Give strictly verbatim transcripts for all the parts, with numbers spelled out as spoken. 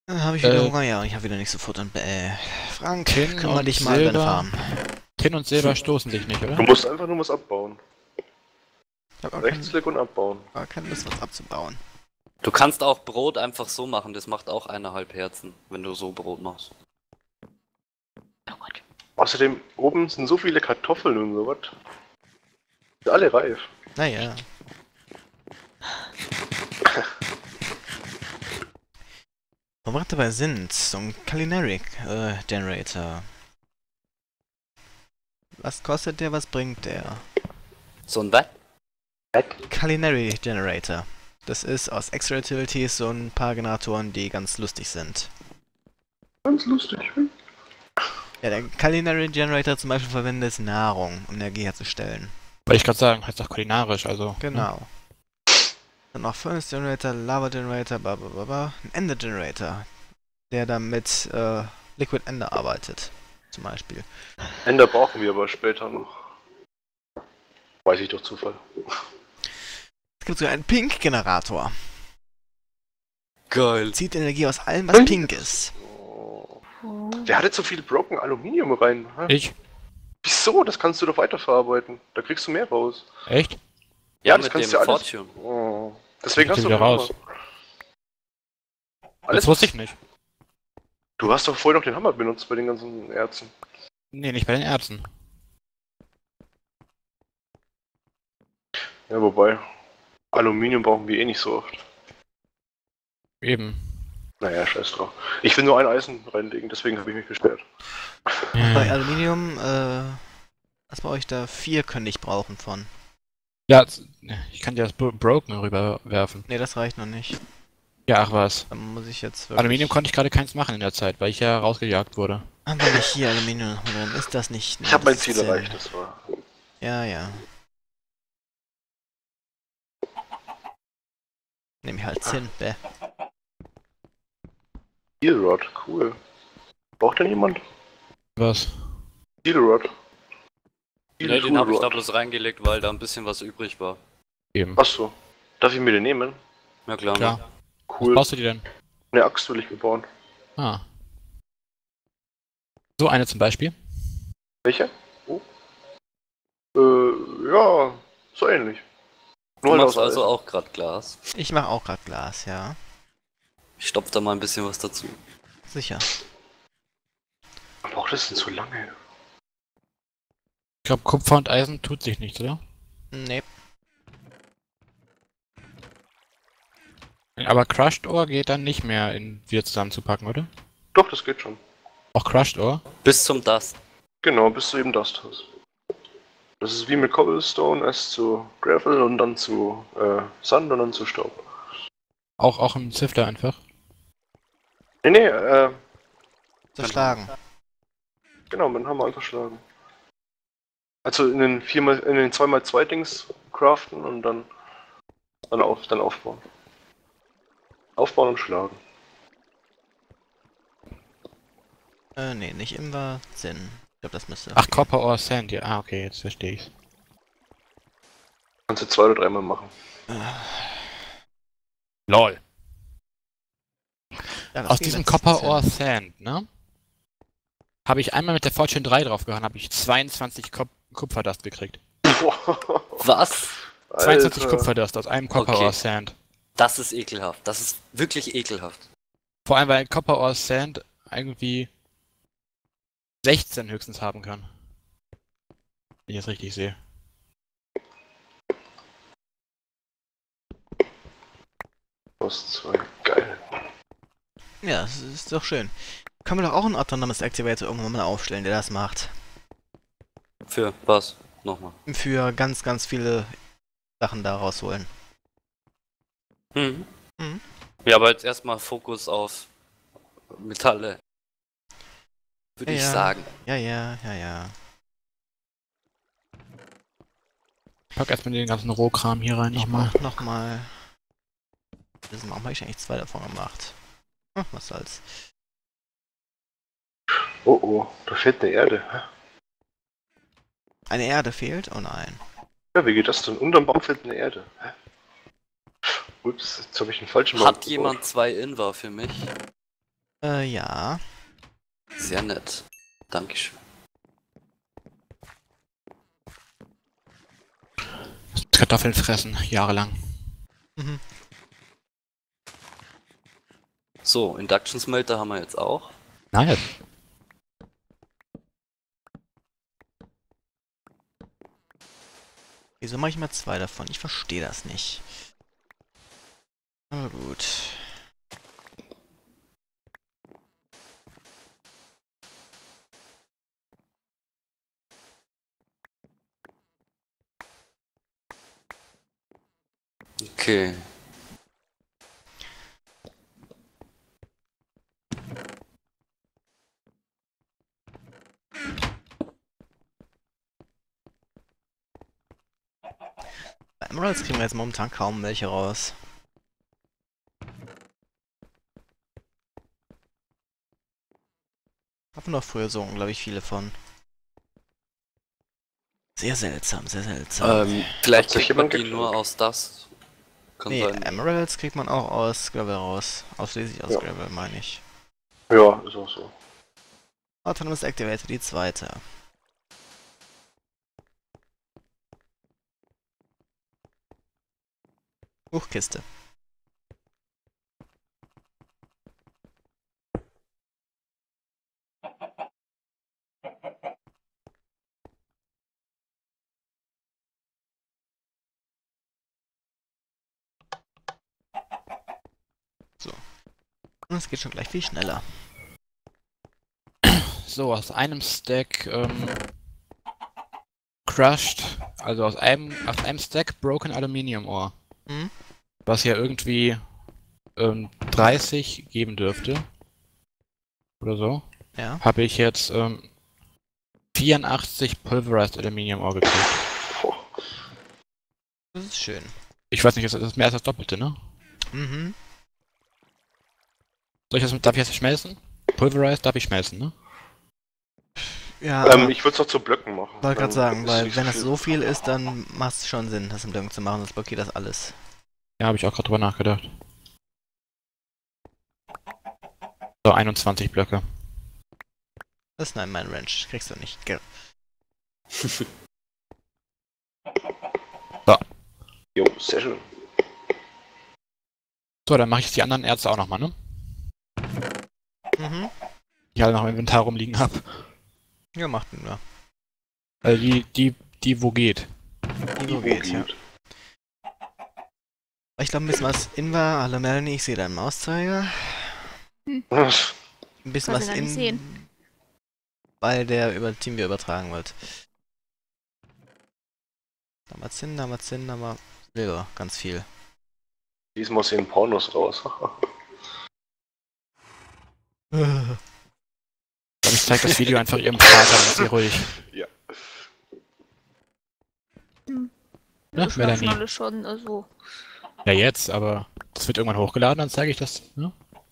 Dann habe ich wieder Äh, Hunger, ja, ich habe wieder nichts zu futtern. Bäh. Frank, Tin kümmere und dich mal um deine Silber. Farm. Tin und Silber stoßen dich nicht, oder? Du musst einfach nur was abbauen. Ich habe aber keine, Rechtsklick und abbauen. gar keine Lust, was abzubauen. Du kannst auch Brot einfach so machen, das macht auch eineinhalb Herzen, wenn du so Brot machst. Oh Gott. Außerdem, oben sind so viele Kartoffeln und sowas. Sind alle reif. Naja. Wo wir dabei sind, so ein Culinary äh, Generator. Was kostet der, was bringt der? So ein was? Culinary Generator. Das ist aus Extra Utilities so ein paar Generatoren, die ganz lustig sind. Ganz lustig. Hm? Ja, der Culinary Generator zum Beispiel verwendet Nahrung, um Energie herzustellen. Wollte ich gerade sagen, heißt doch kulinarisch, also. Genau. Dann noch Furnace Generator, Lava Generator, blablabla. Ein Ender Generator, der dann mit äh, Liquid Ender arbeitet, zum Beispiel. Ender brauchen wir aber später noch. Weiß ich doch Zufall. Es gibt sogar einen Pink Generator. Geil. Zieht Energie aus allem, was pink ist. Oh. Wer hatte so viel Broken Aluminium rein? Hä? Ich? Wieso? Das kannst du doch weiterverarbeiten. Da kriegst du mehr raus. Echt? Ja, das mit kannst dem du alles- Fortune. Oh. Deswegen Ich hast du wieder doch raus. Hammer. Alles, Das wusste ich nicht. Du hast doch vorher noch den Hammer benutzt bei den ganzen Erzen. Nee, nicht bei den Ärzten. Ja, wobei. Aluminium brauchen wir eh nicht so oft. Eben. Naja, scheiß drauf. Ich will nur ein Eisen reinlegen, deswegen habe ich mich beschwert. Bei Aluminium, äh, was brauche ich da? Vier könnte ich brauchen von. Ja, z- ich kann dir das Bro- Broken rüberwerfen. Ne, das reicht noch nicht. Ja, ach was. Dann muss ich jetzt wirklich... Aluminium konnte ich gerade keins machen in der Zeit, weil ich ja rausgejagt wurde. Haben wir nicht hier Aluminium noch drin? Ist das nicht... Ich habe mein das Ziel ist, äh, erreicht, das war. Ja, ja. Nehme ich halt Zinn, bäh. Steel Rod, cool. Braucht denn jemand? Was? Steel Rod. Steel Ne, den Tool habe ich da Rod. bloß reingelegt, weil da ein bisschen was übrig war. Eben. Achso. Darf ich mir den nehmen? Ja klar. Klar. Was Cool. brauchst du die denn? Eine Axt will ich mir bauen. Ah. So eine zum Beispiel. Welche? Oh. Äh, ja, so ähnlich. Du Nur halt machst aus also Eisen. auch gerade Glas. Ich mache auch gerade Glas, ja. Ich stopf da mal ein bisschen was dazu. Sicher. Aber auch das sind so lange. Ich glaube, Kupfer und Eisen tut sich nichts, oder? Nee. Aber Crushed Ore geht dann nicht mehr in wieder zusammenzupacken, oder? Doch, das geht schon. Auch Crushed Ore? Bis zum Dust. Genau, bis du eben Dust hast. Das ist wie mit Cobblestone, erst zu Gravel und dann zu äh, Sand und dann zu Staub. Auch, auch im Zifter einfach? Nee, nee, äh, Zerschlagen. genau, mit dem Hammer einfach schlagen. Also in den vier mal, in den zwei mal zwei Dings craften und dann dann, auf, dann aufbauen. Aufbauen und schlagen. Äh, nee, nicht immer Zinn. Ich glaube, das müsste... Ach, Copper Ore Sand, ja. Ah, okay, jetzt verstehe ich's. Kannst du zwei oder dreimal machen. LOL. Ja, das Aus ging diesem jetzt Copper Zinn. Ore Sand, ne? Habe ich einmal mit der Fortune drei draufgehauen, habe ich zweiundzwanzig Kup Kupferdust gekriegt. Was? zweiundzwanzig Alter. Kupferdust aus einem Copper Okay. Ore Sand. Das ist ekelhaft. Das ist wirklich ekelhaft. Vor allem, weil Copper Ore Sand irgendwie sechzehn höchstens haben kann. Wenn ich das richtig sehe. Plus zwei. Geil. Ja, das ist doch schön. Können wir doch auch einen autonomes Activator irgendwann mal aufstellen, der das macht. Für was? Nochmal. Für ganz, ganz viele Sachen da rausholen. Mhm. Mhm. Ja, aber jetzt erstmal Fokus auf Metalle. Würde Ja, ich ja. sagen. Ja, ja, ja, ja. Pack erstmal den ganzen Rohkram hier rein Ich nochmal. mach nochmal... Das Warum habe ich eigentlich zwei davon gemacht? Ach, was soll's. Oh oh, da fehlt eine Erde. Hä? Eine Erde fehlt? Oh nein. Ja, wie geht das denn? Unterm Baum fehlt eine Erde. Hä? Ups, jetzt habe ich einen falschen Baum Hat gebaut. jemand zwei Invar für mich? Äh, ja. Sehr nett. Dankeschön. Kartoffeln fressen, jahrelang. Mhm. So, Induction Smelter haben wir jetzt auch. Nein. Wieso mache ich mal zwei davon? Ich verstehe das nicht. Aber gut. Okay. Bei Emeralds kriegen wir jetzt momentan kaum welche raus. Hatten doch früher so unglaublich viele von. Sehr seltsam, sehr seltsam. Ähm, vielleicht Hat sich kriegt man jemand die geklaut? nur aus das. Kann Nee, sein. Emeralds kriegt man auch aus Gravel raus. Ausschließlich aus Ja. Gravel, meine ich. Ja, ist auch so. Autonomous Activator, die zweite. Buchkiste. So. Und es geht schon gleich viel schneller. So, aus einem Stack ähm, Crushed, also aus einem, aus einem Stack Broken Aluminium Ore. Hm? Was ja irgendwie ähm, dreißig geben dürfte. Oder so. Ja. Habe ich jetzt ähm, vierundachtzig Pulverized Aluminium Ore gekriegt. Boah. Das ist schön. Ich weiß nicht, das ist mehr als das Doppelte, ne? Mhm. Soll ich das, darf ich das schmelzen? Pulverized darf ich schmelzen, ne? Ja, Ähm, aber ich würde es noch zu Blöcken machen. wollte gerade Dann sagen, ist weil nicht wenn das viel. so viel ist, dann macht es schon Sinn, das im Blöcken zu machen, sonst blockiert das alles. Ja, habe ich auch gerade drüber nachgedacht. So, einundzwanzig Blöcke. Das ist nein, mein Ranch. Kriegst du nicht. Ge Jo, sehr schön. So, dann mache ich die anderen Erze auch nochmal, ne? Mhm. Die ich alle noch im Inventar rumliegen habe. Ja, macht nur. Also die, die, die wo geht. Die wo geht, ja. Ich glaube, ein bisschen was in war. Hallo Melanie, ich sehe deinen Mauszeiger. Ein bisschen Kann was sie gar nicht in. sehen. Weil der über TeamViewer übertragen wird. Da mal Zinn, da mal Zinn, da mal Silber. Ganz viel. Diesmal sehen Pornos raus. Ich zeige das Video einfach ihrem Vater, dann ist sie ruhig. Ja. Hm. Ja, Das Melanie. schlafen alle schon, also. Ja, jetzt, aber das wird irgendwann hochgeladen, dann zeige ich das, ne?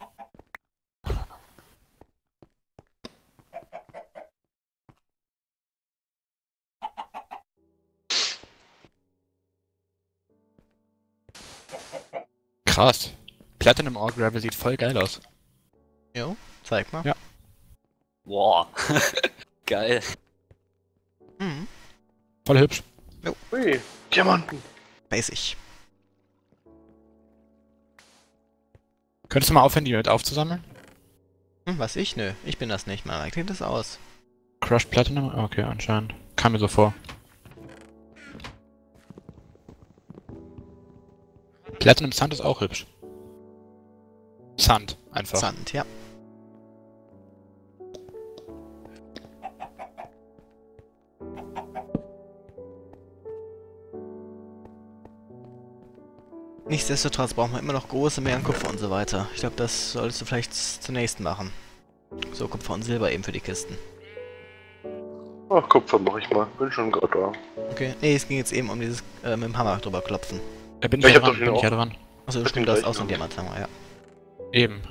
Krass. Platinum Ore Gravel sieht voll geil aus. Jo, zeig mal. Ja. Wow. Geil. Mhm. Voll hübsch. Ui, Diamanten. Basic. Könntest du mal aufhören, die mit aufzusammeln? Hm, was ich? Nö, ich bin das nicht. Man kriegt das aus. Crushed Platinum? Okay, anscheinend. Kam mir so vor. Platinum Sand ist auch hübsch. Sand, einfach. Sand, ja. Nichtsdestotrotz brauchen wir immer noch große Mengen Kupfer und so weiter. Ich glaube, das solltest du vielleicht zunächst machen. So, Kupfer und Silber eben für die Kisten. Ach, Kupfer mache ich mal. Bin schon gerade da. Okay, nee, es ging jetzt eben um dieses äh, mit dem Hammer drüber klopfen. Da bin ich Ja, ja, ich hab dran, doch bin den ich ja auch. dran. Achso, Mit stimmt, dem das ist auch so ein gleichen, Diamanthammer, ja. Eben.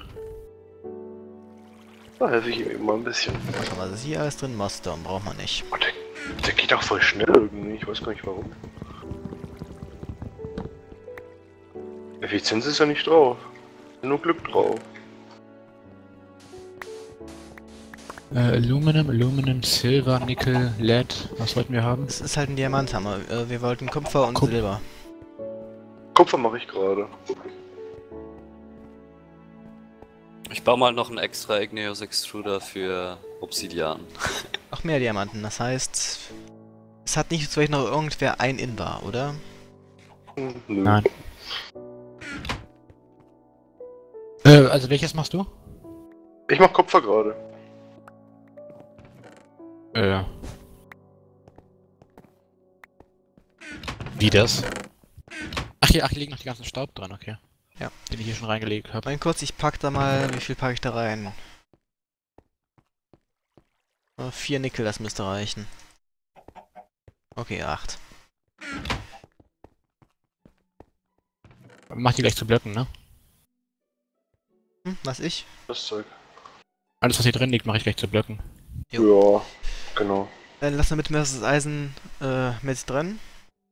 Da helfe ich ihm eben mal ein bisschen. Warte mal, was ist hier alles drin? Mossstone braucht man nicht. Oh, der, der geht auch voll schnell irgendwie. Ich weiß gar nicht warum. Effizienz ist ja nicht drauf. Nur Glück drauf. Äh, Aluminum, Aluminum, Silber, Nickel, Lead. Was wollten wir haben? Es ist halt ein Diamanthammer. Äh, wir wollten Kupfer und Kup- Silber. Kupfer mache ich gerade. Ich baue mal noch einen extra Igneous Extruder für Obsidian. Noch mehr Diamanten, das heißt... Es hat nicht vielleicht noch irgendwer ein Invar, oder? Hm, nö. Nein. Äh, also welches machst du? Ich mach Kupfer gerade. Äh. Wie das? Ach hier, ach, hier liegen noch die ganzen Staub dran, okay. Ja. Den ich hier schon reingelegt habe. Mein kurz, ich pack da mal... Wie viel packe ich da rein? Äh, vier Nickel, das müsste reichen. Okay, acht. Mach die gleich zu Blöcken, ne? Hm, was ich? Das Zeug. Alles was hier drin liegt, mache ich gleich zu Blöcken. Jo. Ja, genau. Dann lassen wir mit mir das Eisen äh, mit drin.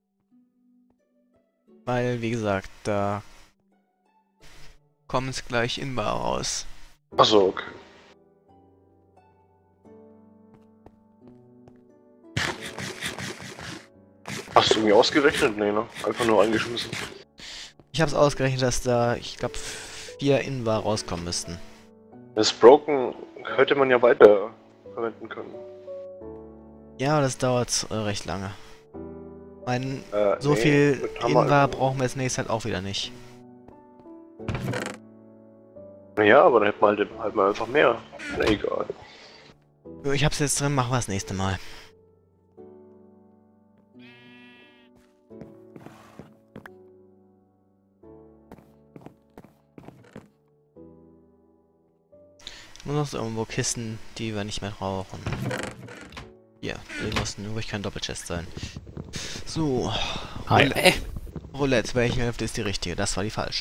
Weil, wie gesagt, da kommt es gleich Inbar raus. Achso, okay. Hast du irgendwie ausgerechnet? Nee, ne? Einfach nur eingeschmissen. Ich habe es ausgerechnet, dass da, ich glaube, vier Invar rauskommen müssten. Das Broken hätte man ja weiter verwenden können. Ja, aber das dauert äh, recht lange. Mein, Äh, so nee, viel mit Hammer- Invar brauchen wir jetzt nächstes halt auch wieder nicht. Naja, aber dann hätten wir halt, halt mal einfach mehr. Na egal. Ich hab's jetzt drin, machen wir das nächste Mal. Nur noch so irgendwo Kisten, die wir nicht mehr brauchen. Ja, die mussten übrigens kein Doppelchest sein. So. Hi. Roulette. Roulette, welche Hälfte ist die richtige? Das war die falsche.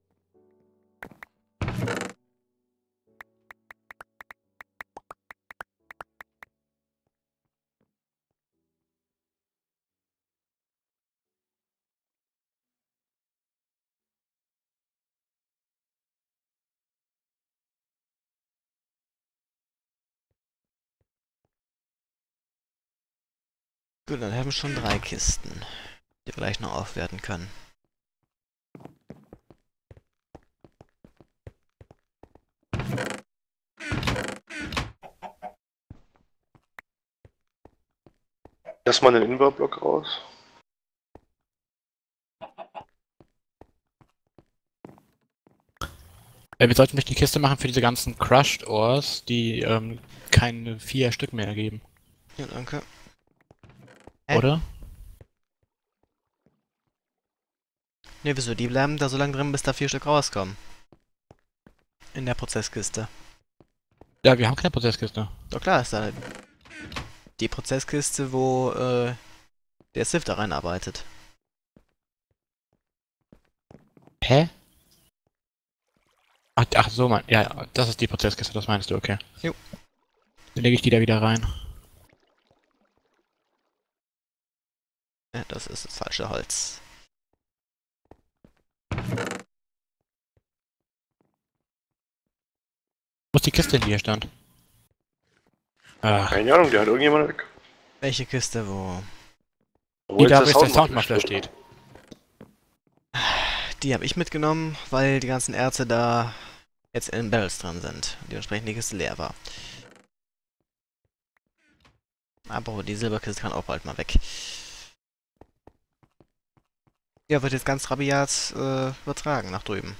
Gut, dann haben wir schon drei Kisten, die wir gleich noch aufwerten können. Lass mal einen Invar-Block raus. Äh, wir sollten vielleicht die Kiste machen für diese ganzen Crushed Ores, die ähm, keine vier Stück mehr ergeben. Ja, danke. Hä? Oder? Ne, wieso? Die bleiben da so lange drin, bis da vier Stück rauskommen. In der Prozesskiste. Ja, wir haben keine Prozesskiste. Doch klar ist da die Prozesskiste, wo äh, der Sith da reinarbeitet. Hä? Ach, ach so, man. Ja, das ist die Prozesskiste, das meinst du, okay. Jo. Dann lege ich die da wieder rein. Ja, das ist das falsche Holz. Wo ist die Kiste, die hier stand? Ah, Keine Ahnung, die hat irgendjemand weg. Welche Kiste, wo? Obwohl die da, wo jetzt jetzt der Soundmuffler Soundmuffler steht. Die habe ich mitgenommen, weil die ganzen Erze da jetzt in Barrels drin sind. Dementsprechend die Kiste leer war. Aber die Silberkiste kann auch bald mal weg. Ja, wird jetzt ganz rabiat äh, übertragen nach drüben.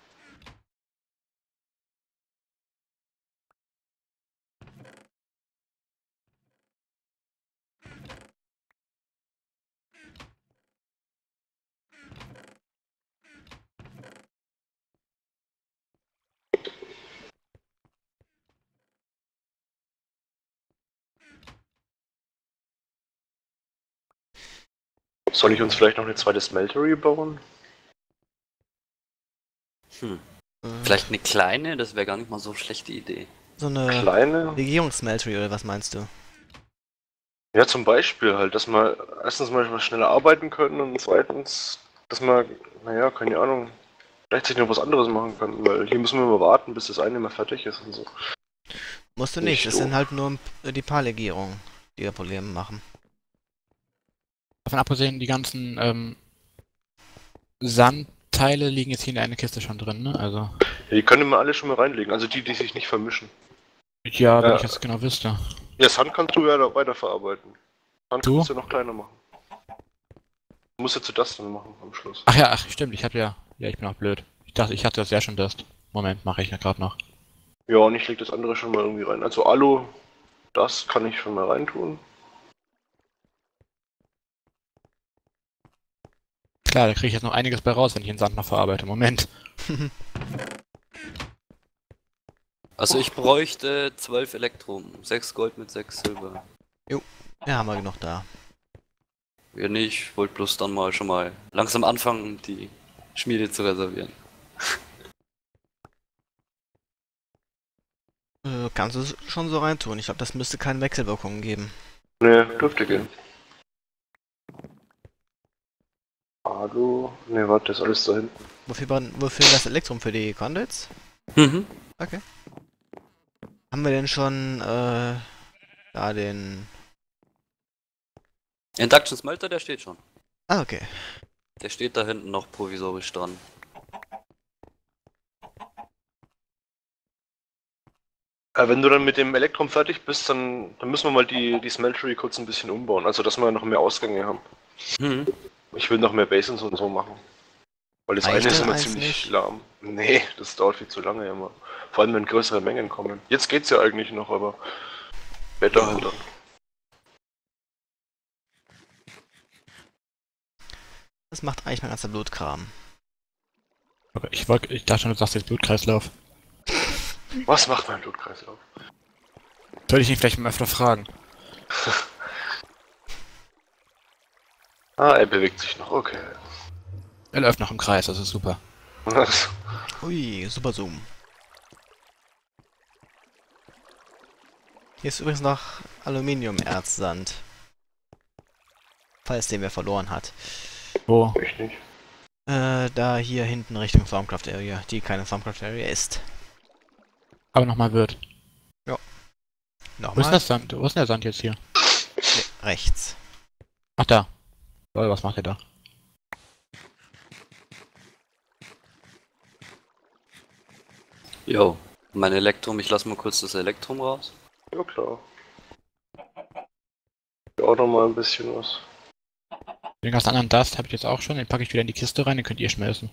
Soll ich uns vielleicht noch eine zweite Smeltery bauen? Hm. Äh, Vielleicht eine kleine, das wäre gar nicht mal so eine schlechte Idee. so eine Kleine? Legierungsmeltery oder was meinst du? Ja, zum Beispiel halt, dass wir erstens mal was schneller arbeiten können und zweitens, dass wir, naja, keine Ahnung, gleichzeitig noch was anderes machen können, weil hier müssen wir mal warten, bis das eine mal fertig ist und so. Musst du Nicht nicht, es so. sind halt nur die paar Legierungen, die da Probleme machen. Davon abgesehen, die ganzen ähm, Sandteile liegen jetzt hier in der einen Kiste schon drin, ne? Also. Ja, die können wir alle schon mal reinlegen, also die, die sich nicht vermischen. Ja, wenn Ja. ich das genau wüsste. Ja, Sand kannst du ja da weiterverarbeiten. Sand Du? kannst du noch kleiner machen. Du musst jetzt das dann machen am Schluss. Ach ja, ach stimmt, ich hab ja. Ja, ich bin auch blöd. Ich dachte, ich hatte das ja schon Dust. Moment, mache ich ja gerade noch. Ja, und ich leg das andere schon mal irgendwie rein. Also Alu, das kann ich schon mal reintun. Klar, da kriege ich jetzt noch einiges bei raus, wenn ich den Sand noch verarbeite. Moment. Also ich bräuchte zwölf Elektrum, sechs Gold mit sechs Silber. Ja, haben wir genug da. Ja nicht, ich wollte bloß dann mal schon mal langsam anfangen, die Schmiede zu reservieren. Äh, kannst du es schon so reintun? Ich glaube, das müsste keine Wechselwirkungen geben. Ne, dürfte gehen. Alu, ne, warte, das ist alles da hinten. Wofür, ban- wofür das Elektrum? Für die Conduits? Mhm. Okay. Haben wir denn schon, äh, da den... Induction Smelter, der steht schon. Ah, okay. Der steht da hinten noch provisorisch dran. Äh, wenn du dann mit dem Elektrum fertig bist, dann, dann müssen wir mal die, die Smeltery kurz ein bisschen umbauen. Also, dass wir noch mehr Ausgänge haben. Mhm. Ich will noch mehr Basins und so machen. Weil das Reicht eine ist denn immer eins ziemlich nicht? lahm. Nee, das dauert viel zu lange immer. Vor allem, wenn größere Mengen kommen. Jetzt geht's ja eigentlich noch, aber später halt dann. Das macht eigentlich mein ganzer Blutkram. Okay, ich, wollt, ich dachte schon, du sagst jetzt Blutkreislauf. Was macht mein Blutkreislauf? Sollte ich ihn vielleicht mal öfter fragen? Ah, er bewegt sich noch, okay. Er läuft noch im Kreis, das ist super. Ui, super Zoom. Hier ist übrigens noch Aluminium-Erzsand. Falls den wer verloren hat. Wo? Ich nicht. Äh, da hier hinten Richtung Farmcraft Area, die keine Farmcraft Area ist. Aber nochmal wird. Nochmal? Wo ist das Sand? Wo ist denn der Sand jetzt hier? Nee, rechts. Ach da. Lol, was macht ihr da? Jo, mein Elektrum, ich lass mal kurz das Elektrum raus. Ja, klar. Ja, auch noch mal ein bisschen was. Den ganzen anderen Dust habe ich jetzt auch schon, den packe ich wieder in die Kiste rein, den könnt ihr schmelzen.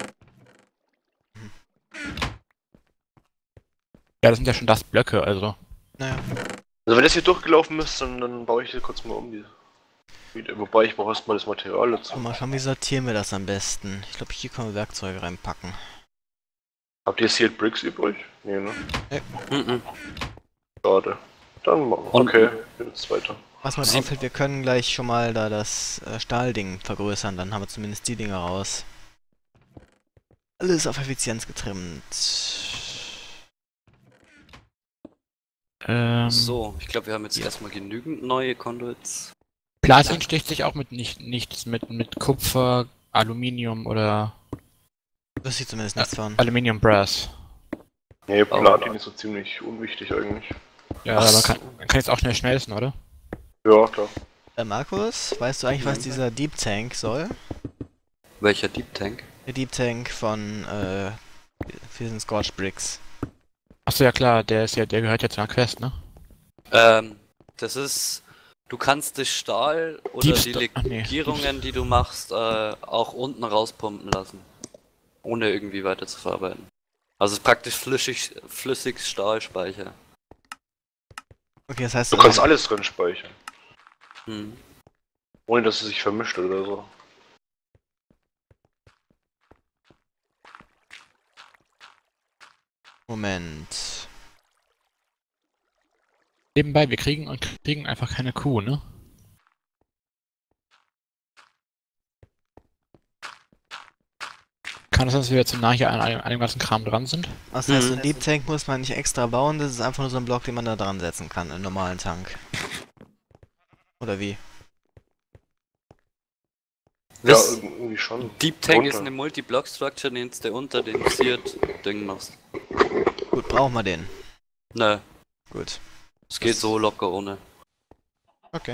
Ja, das sind ja schon Dustblöcke, also. Naja. Also wenn das hier durchgelaufen ist, dann, dann baue ich hier kurz mal um die. Wieder. Wobei ich brauche erstmal das Material dazu. Mal schauen, wie sortieren wir das am besten. Ich glaube, hier können wir Werkzeuge reinpacken. Habt ihr Sealed Bricks übrig? Nee, ne? Mhm. Schade. Dann machen wir. Und- Okay, jetzt weiter. Was mir Sie- auffällt, wir können gleich schon mal da das äh, Stahlding vergrößern, dann haben wir zumindest die Dinger raus. Alles auf Effizienz getrimmt. Ähm, So, ich glaube, wir haben jetzt erstmal genügend neue Conduits. Platin sticht sich auch mit nicht, nichts mit, mit Kupfer, Aluminium oder Das sieht zumindest nichts von. Aluminium Brass. Nee, Oh. Platin ist so ziemlich unwichtig eigentlich. Ja, Ach aber so. kann, man kann jetzt auch schnell schmelzen, oder? Ja, klar. Äh, Markus, weißt du eigentlich, was dieser Deep Tank soll? Welcher Deep Tank? Der Deep Tank von, äh, für den Scorch Bricks. Achso, ja klar, der ist ja, der gehört ja zu einer Quest, ne? Ähm, das ist, du kannst das Stahl oder Diebstahl- die ach nee, Legierungen, die du machst, äh, auch unten rauspumpen lassen. Ohne irgendwie weiter zu verarbeiten. Also es ist praktisch flüssig, flüssig Stahlspeicher. Okay, das heißt, Du kannst ähm, alles drin speichern. Hm. Ohne dass es sich vermischt oder so. Moment. Nebenbei, wir kriegen und kriegen einfach keine Kuh, ne? Kann es sein, dass wir jetzt so nah hier an, an, an dem ganzen Kram dran sind? Das heißt, so Mhm. ein Deep Tank muss man nicht extra bauen, das ist einfach nur so ein Block, den man da dran setzen kann, im normalen Tank. Oder wie? Ja, Das irgendwie schon. Deep Tank ist Runter. eine Multi-Block-Structure, den du unter den Seared Ding machst. Gut, brauchen wir den. Ne, Gut. Es geht Das- so locker ohne. Okay.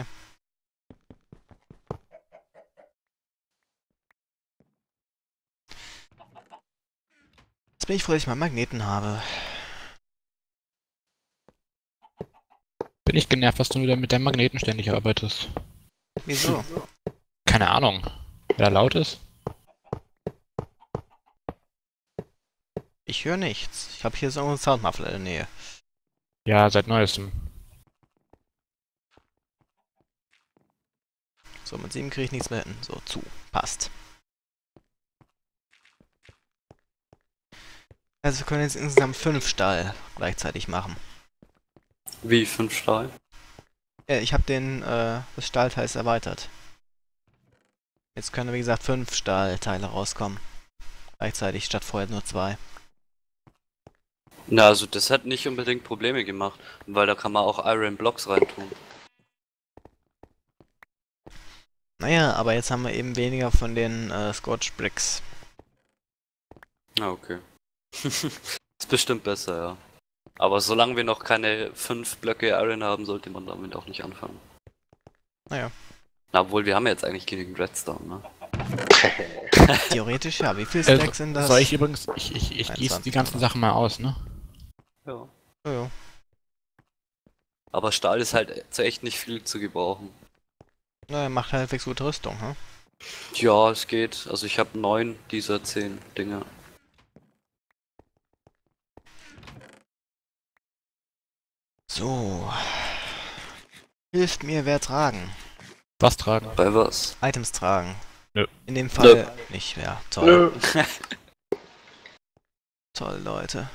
Jetzt bin ich froh, dass ich mal Magneten habe. Bin ich genervt, dass du wieder mit deinem Magneten ständig arbeitest. Wieso? Keine Ahnung. Wer da laut ist? Ich höre nichts. Ich habe hier so einen Soundmuffler in der Nähe. Ja, seit neuestem. So, mit sieben kriege ich nichts mehr hin. So, zu. Passt. Also wir können jetzt insgesamt fünf Stahl gleichzeitig machen. Wie fünf Stahl? Ja, ich habe den, äh, das Stahlteil ist erweitert. Jetzt können, wie gesagt, fünf Stahlteile rauskommen. Gleichzeitig statt vorher nur zwei. Na, also das hat nicht unbedingt Probleme gemacht, weil da kann man auch Iron Blocks reintun. Naja, aber jetzt haben wir eben weniger von den äh, Scorch Bricks. Ah, okay. Ist bestimmt besser, ja. Aber solange wir noch keine fünf Blöcke Iron haben, sollte man damit auch nicht anfangen. Naja. Na, obwohl wir haben ja jetzt eigentlich genügend Redstone, ne? Theoretisch ja. Wie viele Äh, Stacks sind das? soll ich übrigens, ich, ich, ich gieße einundzwanzig, die ganzen oder? Sachen mal aus, ne? Ja. Oh, ja. Aber Stahl ist halt zu echt nicht viel zu gebrauchen. Na, er macht halbwegs gute Rüstung, hm? Ja, es geht. Also ich habe neun dieser zehn Dinger. So. Hilft mir wer tragen. Was tragen? Bei was? Items tragen. Nö. In dem Fall nicht mehr. Toll. Nö. Toll, Leute.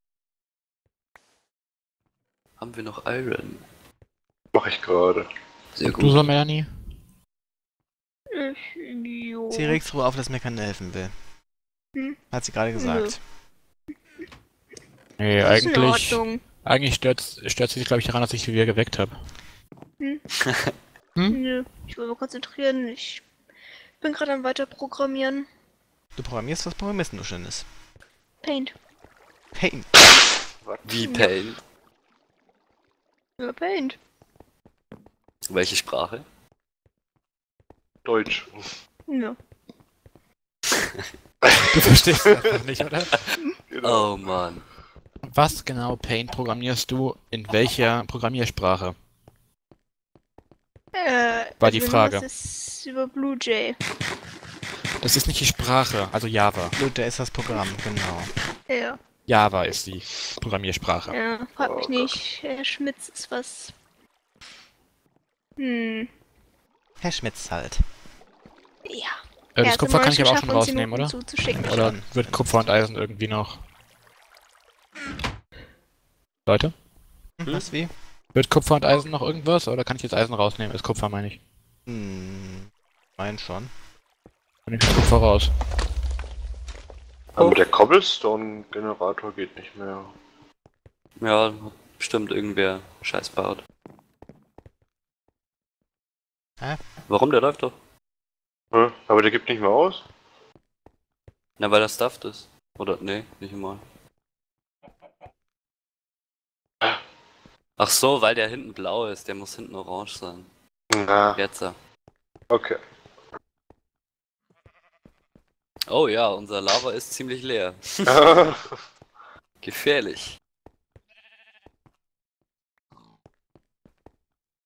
Haben wir noch Iron? Mach ich gerade. Sehr Du gut. so, Melanie? Ich, jo. Sie regt Ruhe auf, dass mir keiner helfen will. Hm? Hat sie gerade gesagt. Nee, Das ist in eigentlich, Ordnung. eigentlich stört, stört sie sich, glaube ich, daran, dass ich sie wieder geweckt habe. Hm? Nö, ich will mal konzentrieren. Ich bin gerade am Weiterprogrammieren. Du programmierst, was programmierst du Schönes? Paint. Hey, Wie Paint? Ja, Paint. Welche Sprache? Deutsch. Ja. Du verstehst das einfach nicht, oder? Genau. Oh Mann. Was genau, Paint, programmierst du in welcher Programmiersprache? Äh, War die also Frage. Das ist über BlueJ. Das ist nicht die Sprache, also Java. Blut, der ist das Programm, genau. Ja. Java ist die Programmiersprache. Ja, frag mich Oh nicht. Herr Schmitz ist was. Hm. Herr Schmitz halt. Ja. Äh, Er das hat's Kupfer immer kann ich aber auch geschafft, schon uns rausnehmen, Minuten oder? zuzuschicken. Oder Schon. wird Kupfer und Eisen irgendwie noch... Leute? Hm, Hm? was wie? Wird Kupfer und Eisen noch irgendwas? Oder kann ich jetzt Eisen rausnehmen? Ist Kupfer, meine ich. Hm, mein schon. Dann nehme ich das Kupfer raus. Aber der Cobblestone-Generator geht nicht mehr. Ja, hat bestimmt irgendwer Scheiß baut. Hä? Warum? Der läuft doch. Hä? Aber der gibt nicht mehr aus? Na, weil er stuffed ist. Oder, nee, nicht mal. Ach so, weil der hinten blau ist. Der muss hinten orange sein. Na, Jetzt. ja. okay. Oh ja, unser Lava ist ziemlich leer. Gefährlich.